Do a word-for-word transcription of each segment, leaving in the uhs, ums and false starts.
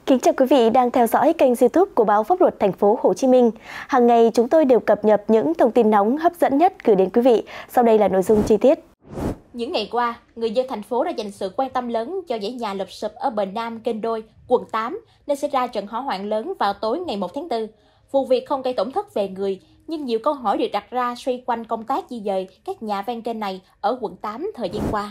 Kính chào quý vị đang theo dõi kênh YouTube của báo Pháp luật Thành phố Hồ Chí Minh. Hàng ngày chúng tôi đều cập nhật những thông tin nóng hấp dẫn nhất gửi đến quý vị. Sau đây là nội dung chi tiết. Những ngày qua, người dân thành phố đã dành sự quan tâm lớn cho dãy nhà lụp xụp ở bờ Nam kênh Đôi, quận tám, nên xảy ra trận hỏa hoạn lớn vào tối ngày một tháng tư. Vụ việc không gây tổn thất về người, nhưng nhiều câu hỏi được đặt ra xoay quanh công tác di dời các nhà ven kênh này ở quận tám thời gian qua.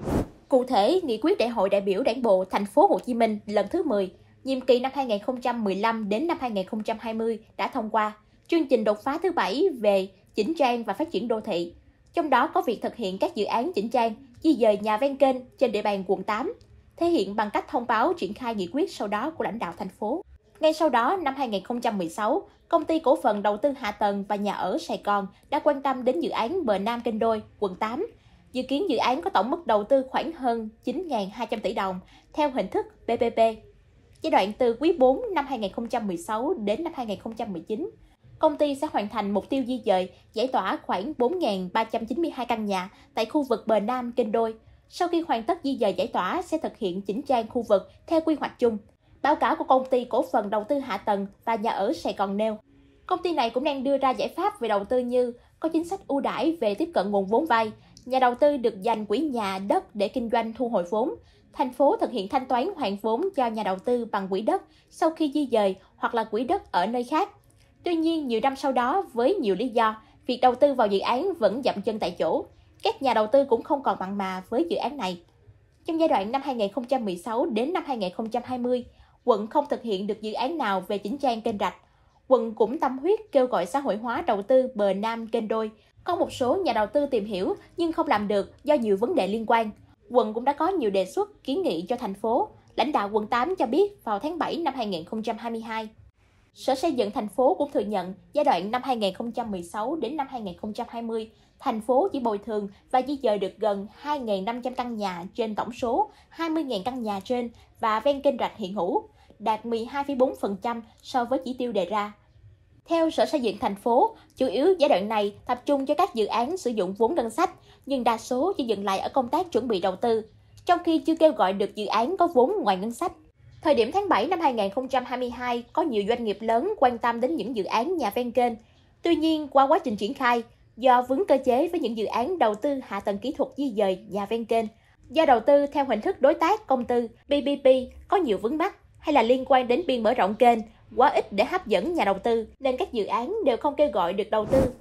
Cụ thể, nghị quyết Đại hội đại biểu Đảng bộ Thành phố Hồ Chí Minh lần thứ mười, nhiệm kỳ năm hai nghìn không trăm mười lăm đến năm hai nghìn không trăm hai mươi đã thông qua chương trình đột phá thứ bảy về chỉnh trang và phát triển đô thị. Trong đó có việc thực hiện các dự án chỉnh trang, di dời nhà ven kênh trên địa bàn quận tám, thể hiện bằng cách thông báo triển khai nghị quyết sau đó của lãnh đạo thành phố. Ngay sau đó, năm hai nghìn không trăm mười sáu, Công ty Cổ phần Đầu tư Hạ tầng và Nhà ở Sài Gòn đã quan tâm đến dự án bờ Nam kênh Đôi, quận tám. Dự kiến dự án có tổng mức đầu tư khoảng hơn chín nghìn hai trăm tỷ đồng theo hình thức pê pê pê. Giai đoạn từ quý bốn năm hai nghìn không trăm mười sáu đến năm hai nghìn không trăm mười chín, công ty sẽ hoàn thành mục tiêu di dời, giải tỏa khoảng bốn nghìn ba trăm chín mươi hai căn nhà tại khu vực bờ Nam kênh Đôi. Sau khi hoàn tất di dời giải tỏa, sẽ thực hiện chỉnh trang khu vực theo quy hoạch chung. Báo cáo của Công ty Cổ phần Đầu tư Hạ tầng và Nhà ở Sài Gòn nêu, công ty này cũng đang đưa ra giải pháp về đầu tư như có chính sách ưu đãi về tiếp cận nguồn vốn vay, nhà đầu tư được dành quỹ nhà đất để kinh doanh thu hồi vốn. Thành phố thực hiện thanh toán hoàn vốn cho nhà đầu tư bằng quỹ đất sau khi di dời hoặc là quỹ đất ở nơi khác. Tuy nhiên, nhiều năm sau đó, với nhiều lý do, việc đầu tư vào dự án vẫn dậm chân tại chỗ. Các nhà đầu tư cũng không còn mặn mà với dự án này. Trong giai đoạn năm hai nghìn không trăm mười sáu đến năm hai nghìn không trăm hai mươi, quận không thực hiện được dự án nào về chỉnh trang kênh rạch. Quận cũng tâm huyết kêu gọi xã hội hóa đầu tư bờ Nam kênh Đôi. Có một số nhà đầu tư tìm hiểu nhưng không làm được do nhiều vấn đề liên quan. Quận cũng đã có nhiều đề xuất kiến nghị cho thành phố. Lãnh đạo quận tám cho biết vào tháng bảy năm hai nghìn không trăm hai mươi hai, Sở Xây dựng thành phố cũng thừa nhận giai đoạn năm hai nghìn không trăm mười sáu đến năm hai nghìn không trăm hai mươi, thành phố chỉ bồi thường và di dời được gần hai nghìn năm trăm căn nhà trên tổng số hai mươi nghìn căn nhà trên và ven kênh rạch hiện hữu, đạt mười hai phẩy bốn phần trăm so với chỉ tiêu đề ra. Theo Sở Xây dựng thành phố, chủ yếu giai đoạn này tập trung cho các dự án sử dụng vốn ngân sách, nhưng đa số chỉ dừng lại ở công tác chuẩn bị đầu tư, trong khi chưa kêu gọi được dự án có vốn ngoài ngân sách. Thời điểm tháng bảy năm hai nghìn không trăm hai mươi hai, có nhiều doanh nghiệp lớn quan tâm đến những dự án nhà ven kênh. Tuy nhiên, qua quá trình triển khai, do vướng cơ chế với những dự án đầu tư hạ tầng kỹ thuật di dời nhà ven kênh, do đầu tư theo hình thức đối tác công tư pê pê pê có nhiều vướng mắc hay là liên quan đến biên mở rộng kênh, quá ít để hấp dẫn nhà đầu tư, nên các dự án đều không kêu gọi được đầu tư.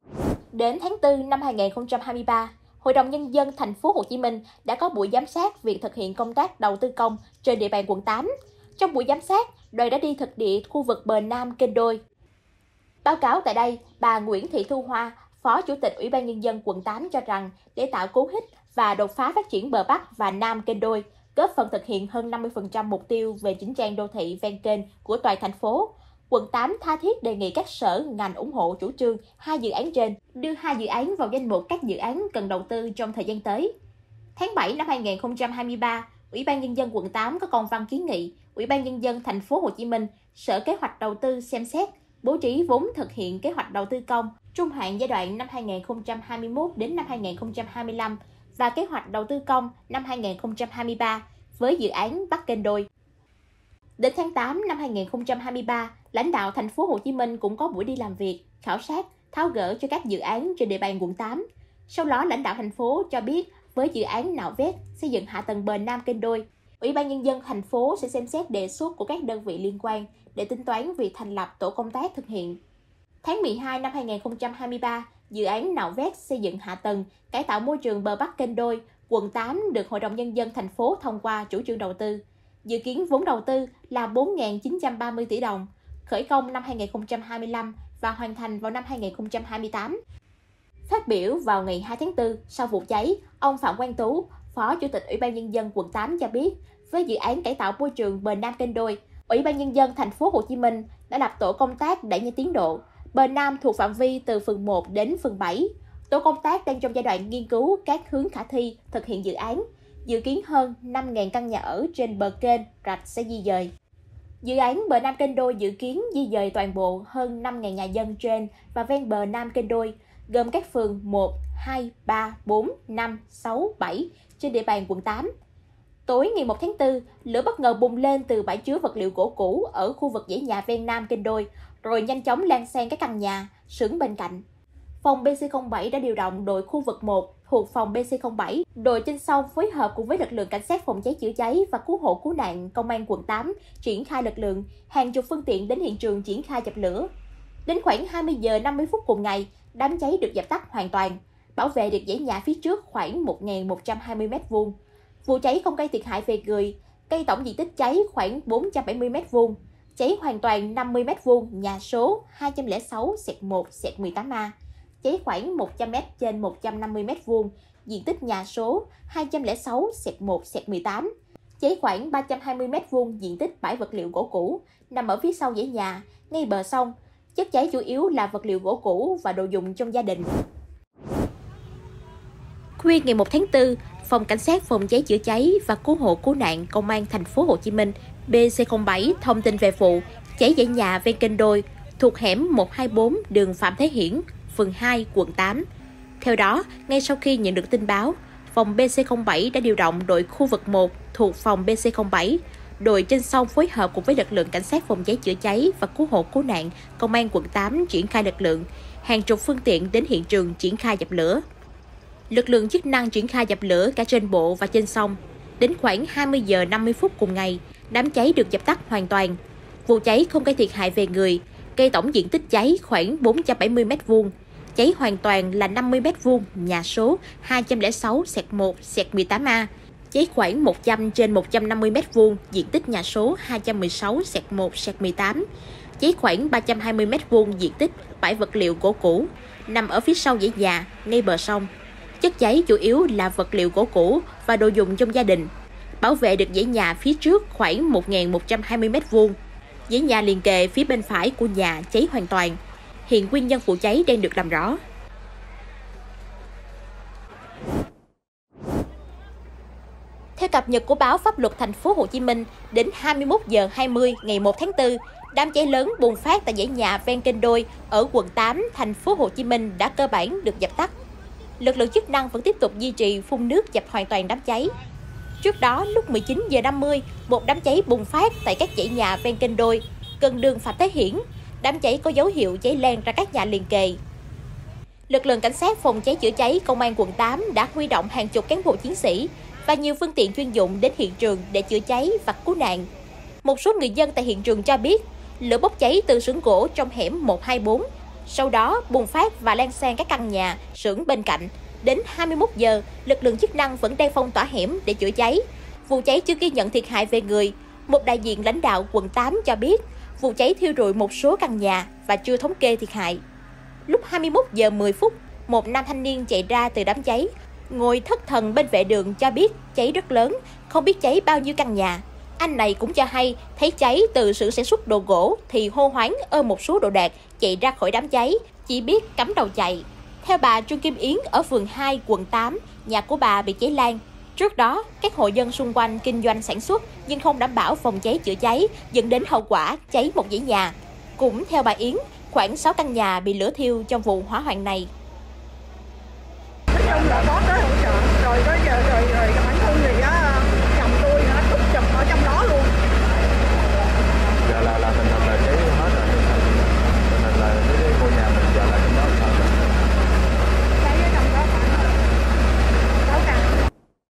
Đến tháng tư năm hai nghìn không trăm hai mươi ba, Hội đồng Nhân dân Thành phố Hồ Chí Minh đã có buổi giám sát việc thực hiện công tác đầu tư công trên địa bàn quận tám. Trong buổi giám sát, đoàn đã đi thực địa khu vực bờ Nam kênh Đôi. Báo cáo tại đây, bà Nguyễn Thị Thu Hoa, Phó Chủ tịch Ủy ban Nhân dân quận tám cho rằng để tạo cú hích và đột phá phát triển bờ Bắc và Nam kênh Đôi, góp phần thực hiện hơn năm mươi phần trăm mục tiêu về chỉnh trang đô thị ven kênh của toàn thành phố, quận tám tha thiết đề nghị các sở ngành ủng hộ chủ trương hai dự án trên, đưa hai dự án vào danh mục các dự án cần đầu tư trong thời gian tới. Tháng bảy năm hai nghìn không trăm hai mươi ba, Ủy ban Nhân dân quận tám có công văn kiến nghị Ủy ban Nhân dân Thành phố Hồ Chí Minh, Sở Kế hoạch Đầu tư xem xét bố trí vốn thực hiện kế hoạch đầu tư công trung hạn giai đoạn năm hai nghìn không trăm hai mươi mốt đến năm hai nghìn không trăm hai mươi lăm và kế hoạch đầu tư công năm hai nghìn không trăm hai mươi ba với dự án Bắc kênh Đôi. Đến tháng tám năm hai nghìn không trăm hai mươi ba, lãnh đạo Thành phố Hồ Chí Minh cũng có buổi đi làm việc, khảo sát, tháo gỡ cho các dự án trên địa bàn quận tám. Sau đó, lãnh đạo thành phố cho biết với dự án nạo vét xây dựng hạ tầng bờ Nam kênh Đôi, Ủy ban Nhân dân thành phố sẽ xem xét đề xuất của các đơn vị liên quan để tính toán việc thành lập tổ công tác thực hiện. Tháng mười hai năm hai nghìn không trăm hai mươi ba, dự án nạo vét xây dựng hạ tầng, cải tạo môi trường bờ Bắc kênh Đôi, quận tám được Hội đồng Nhân dân thành phố thông qua chủ trương đầu tư. Dự kiến vốn đầu tư là bốn nghìn chín trăm ba mươi tỷ đồng, khởi công năm hai nghìn không trăm hai mươi lăm và hoàn thành vào năm hai nghìn không trăm hai mươi tám. Phát biểu vào ngày hai tháng tư sau vụ cháy, ông Phạm Quang Tú, Phó Chủ tịch Ủy ban Nhân dân quận tám cho biết, với dự án cải tạo môi trường bờ Nam kênh Đôi, Ủy ban Nhân dân Thành phố Hồ Chí Minh đã lập tổ công tác đẩy nhanh tiến độ. Bờ Nam thuộc phạm vi từ phường một đến phường bảy. Tổ công tác đang trong giai đoạn nghiên cứu các hướng khả thi thực hiện dự án. Dự kiến hơn năm nghìn căn nhà ở trên bờ kênh rạch sẽ di dời. Dự án bờ Nam kênh Đôi dự kiến di dời toàn bộ hơn năm nghìn nhà dân trên và ven bờ Nam kênh Đôi, gồm các phường một, hai, ba, bốn, năm, sáu, bảy trên địa bàn quận tám. Tối ngày một tháng tư, lửa bất ngờ bùng lên từ bãi chứa vật liệu gỗ cũ ở khu vực dãy nhà ven nam kênh Đôi, rồi nhanh chóng lan sang các căn nhà, xưởng bên cạnh. Phòng B C không bảy đã điều động đội khu vực một thuộc phòng B C không bảy, đội trên sông phối hợp cùng với lực lượng cảnh sát phòng cháy chữa cháy và cứu hộ cứu nạn công an quận tám triển khai lực lượng, hàng chục phương tiện đến hiện trường triển khai dập lửa. Đến khoảng hai mươi giờ năm mươi phút cùng ngày, đám cháy được dập tắt hoàn toàn, bảo vệ được dãy nhà phía trước khoảng một nghìn một trăm hai mươi mét vuông. Vụ cháy không gây thiệt hại về người, cây tổng diện tích cháy khoảng bốn trăm bảy mươi mét vuông, cháy hoàn toàn năm mươi mét vuông nhà số hai không sáu xẹt một xẹt mười tám A, cháy khoảng một trăm mét trên một trăm năm mươi mét vuông, diện tích nhà số hai không sáu xẹt một xẹt mười tám, cháy khoảng ba trăm hai mươi mét vuông, diện tích bãi vật liệu gỗ cũ, nằm ở phía sau dãy nhà, ngay bờ sông. Chất cháy chủ yếu là vật liệu gỗ cũ và đồ dùng trong gia đình. Khuya ngày một tháng tư, Phòng Cảnh sát phòng cháy chữa cháy và cứu hộ cứu nạn Công an thành phố Hồ Chí Minh B C không bảy thông tin về vụ cháy dãy nhà ven kênh Đôi thuộc hẻm một hai bốn đường Phạm Thế Hiển, phường hai, quận tám. Theo đó, ngay sau khi nhận được tin báo, phòng B C không bảy đã điều động đội khu vực một thuộc phòng B C không bảy, đội trên sông phối hợp cùng với lực lượng cảnh sát phòng cháy chữa cháy và cứu hộ cứu nạn Công an quận tám triển khai lực lượng, hàng chục phương tiện đến hiện trường triển khai dập lửa. Lực lượng chức năng triển khai dập lửa cả trên bộ và trên sông. Đến khoảng hai mươi giờ năm mươi phút cùng ngày, đám cháy được dập tắt hoàn toàn. Vụ cháy không gây thiệt hại về người, gây tổng diện tích cháy khoảng bốn trăm bảy mươi mét vuông. Cháy hoàn toàn là năm mươi mét vuông nhà số hai không sáu xẹt một xẹt mười tám A, cháy khoảng một trăm trên một trăm năm mươi mét vuông, diện tích nhà số hai một sáu xẹt một xẹt mười tám, cháy khoảng ba trăm hai mươi mét vuông, diện tích bãi vật liệu gỗ cũ, nằm ở phía sau dãy nhà, ngay bờ sông. Chất cháy chủ yếu là vật liệu gỗ cũ và đồ dùng trong gia đình. Bảo vệ được dãy nhà phía trước khoảng một nghìn một trăm hai mươi mét vuông. Dãy nhà liền kề phía bên phải của nhà cháy hoàn toàn. Hiện nguyên nhân vụ cháy đang được làm rõ. Theo cập nhật của báo Pháp luật thành phố Hồ Chí Minh, đến hai mươi mốt giờ hai mươi ngày một tháng tư, đám cháy lớn bùng phát tại dãy nhà ven kênh Đôi ở quận tám, thành phố Hồ Chí Minh đã cơ bản được dập tắt. Lực lượng chức năng vẫn tiếp tục duy trì phun nước dập hoàn toàn đám cháy. Trước đó, lúc mười chín giờ năm mươi, một đám cháy bùng phát tại các dãy nhà ven kênh Đôi, gần đường Phạm Thế Hiển. Đám cháy có dấu hiệu cháy lan ra các nhà liền kề. Lực lượng cảnh sát phòng cháy chữa cháy Công an quận tám đã huy động hàng chục cán bộ chiến sĩ và nhiều phương tiện chuyên dụng đến hiện trường để chữa cháy và cứu nạn. Một số người dân tại hiện trường cho biết, lửa bốc cháy từ xưởng gỗ trong hẻm một hai bốn, sau đó bùng phát và lan sang các căn nhà, xưởng bên cạnh. Đến hai mươi mốt giờ, lực lượng chức năng vẫn đang phong tỏa hẻm để chữa cháy. Vụ cháy chưa ghi nhận thiệt hại về người. Một đại diện lãnh đạo quận tám cho biết, vụ cháy thiêu rụi một số căn nhà và chưa thống kê thiệt hại. Lúc hai mươi mốt giờ mười phút, một nam thanh niên chạy ra từ đám cháy, ngồi thất thần bên vệ đường cho biết cháy rất lớn, không biết cháy bao nhiêu căn nhà. Anh này cũng cho hay thấy cháy từ xưởng sản xuất đồ gỗ thì hô hoáng ôm một số đồ đạc chạy ra khỏi đám cháy, chỉ biết cắm đầu chạy. Theo bà Trương Kim Yến ở phường hai, quận tám, nhà của bà bị cháy lan. Trước đó, các hộ dân xung quanh kinh doanh sản xuất nhưng không đảm bảo phòng cháy chữa cháy, dẫn đến hậu quả cháy một dãy nhà. Cũng theo bà Yến, khoảng sáu căn nhà bị lửa thiêu trong vụ hỏa hoạn này. Nói chung là có tới hỗ trợ, rồi tới giờ rồi rồi bản thân thì á, chồng tôi nó túc chụp ở trong đó luôn. Giờ là là tình hình là cháy hết rồi, tình hình là cái ngôi nhà mình giờ là trong đó sao? Cháy ở trong đó khoảng sáu căn.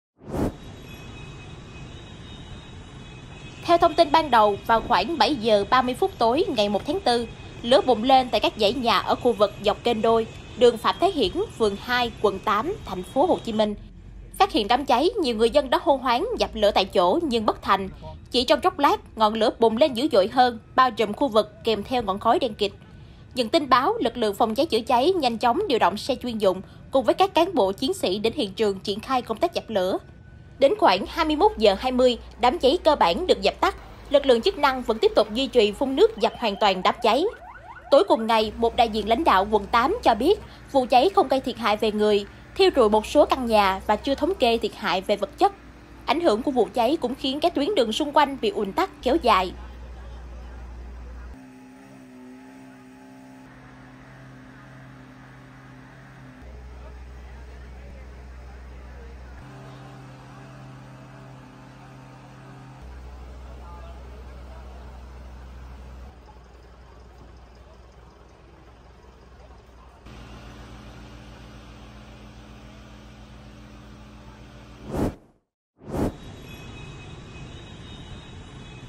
Theo thông tin ban đầu, vào khoảng bảy giờ ba mươi phút tối ngày một tháng tư, lửa bùng lên tại các dãy nhà ở khu vực dọc kênh Đôi, đường Phạm Thế Hiển, phường hai, quận tám, thành phố Hồ Chí Minh. Phát hiện đám cháy, nhiều người dân đã hô hoáng dập lửa tại chỗ nhưng bất thành. Chỉ trong chốc lát, ngọn lửa bùng lên dữ dội hơn, bao trùm khu vực kèm theo ngọn khói đen kịt. Nhận tin báo, lực lượng phòng cháy chữa cháy nhanh chóng điều động xe chuyên dụng cùng với các cán bộ chiến sĩ đến hiện trường triển khai công tác dập lửa. Đến khoảng hai mươi mốt giờ hai mươi, đám cháy cơ bản được dập tắt. Lực lượng chức năng vẫn tiếp tục duy trì phun nước dập hoàn toàn đám cháy. Tối cùng ngày, một đại diện lãnh đạo quận tám cho biết vụ cháy không gây thiệt hại về người, thiêu rụi một số căn nhà và chưa thống kê thiệt hại về vật chất. Ảnh hưởng của vụ cháy cũng khiến các tuyến đường xung quanh bị ùn tắc kéo dài.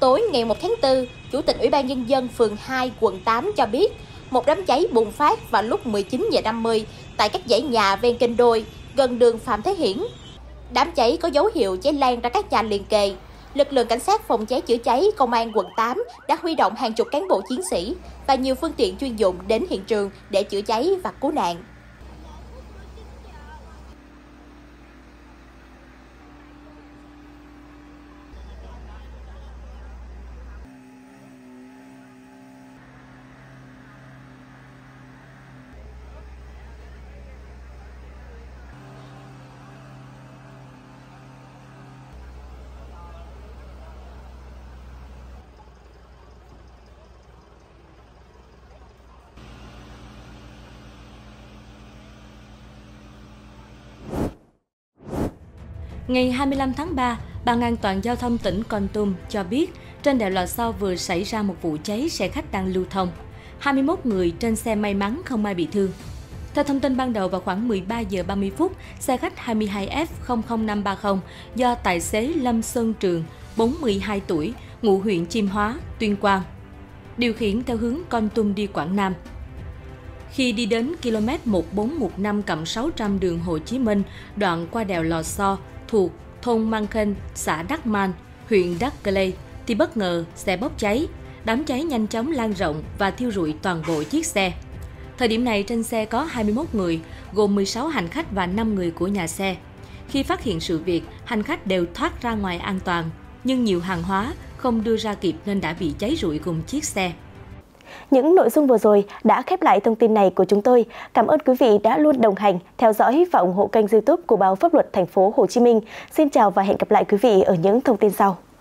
Tối ngày một tháng tư, Chủ tịch Ủy ban Nhân dân phường hai, quận tám cho biết, một đám cháy bùng phát vào lúc mười chín giờ năm mươi tại các dãy nhà ven kênh Đôi, gần đường Phạm Thế Hiển. Đám cháy có dấu hiệu cháy lan ra các nhà liền kề. Lực lượng cảnh sát phòng cháy chữa cháy công an quận tám đã huy động hàng chục cán bộ chiến sĩ và nhiều phương tiện chuyên dụng đến hiện trường để chữa cháy và cứu nạn. Ngày hai mươi lăm tháng ba, Ban An toàn Giao thông tỉnh Kon Tum cho biết trên đèo Lò Xo vừa xảy ra một vụ cháy xe khách đang lưu thông. hai mươi mốt người trên xe may mắn không ai bị thương. Theo thông tin ban đầu, vào khoảng mười ba giờ ba mươi phút, xe khách hai mươi hai F không không năm ba không do tài xế Lâm Xuân Trường, bốn mươi hai tuổi, ngụ huyện Chiêm Hóa, Tuyên Quang, điều khiển theo hướng Kon Tum đi Quảng Nam. Khi đi đến km một bốn một năm sáu trăm đường Hồ Chí Minh, đoạn qua đèo Lò Xo, thuộc thôn Mang Khên, xã Đắc Man, huyện Đắc Lê, thì bất ngờ xe bốc cháy. Đám cháy nhanh chóng lan rộng và thiêu rụi toàn bộ chiếc xe. Thời điểm này trên xe có hai mươi mốt người, gồm mười sáu hành khách và năm người của nhà xe. Khi phát hiện sự việc, hành khách đều thoát ra ngoài an toàn, nhưng nhiều hàng hóa không đưa ra kịp nên đã bị cháy rụi cùng chiếc xe. Những nội dung vừa rồi đã khép lại thông tin này của chúng tôi. Cảm ơn quý vị đã luôn đồng hành, theo dõi và ủng hộ kênh YouTube của Báo Pháp luật Thành phố Hồ Chí Minh. Xin chào và hẹn gặp lại quý vị ở những thông tin sau.